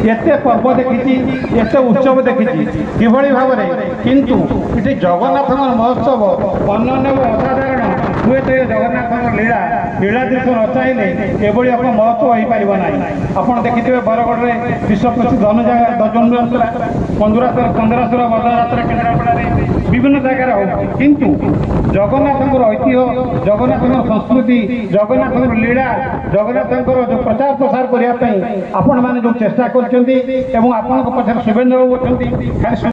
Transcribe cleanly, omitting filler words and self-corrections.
एते पर्व देखी एते उत्सव देखी किभली भाव किंतु ये जगन्नाथ महोत्सव अन्य असाधारण हुए तो जगन्नाथ लीला लीला दृश्य न चाहिए एभली आप महोत्सव हो पार ना आप देखिए बरगढ़ में विश्व प्रसिद्ध धनुजात्रा पंद्रसुर बदयात्रा केन्द्रापड़ा विभिन्न जगार हो किंतु जगन्नाथ ऐतिह्य जगन्नाथ संस्कृति जगन्नाथ लीला जगन्नाथ जो प्रचार प्रसार करने आपण मैंने जो चेष्टा कर शुभेन्द्र बाबू अच्छा खाली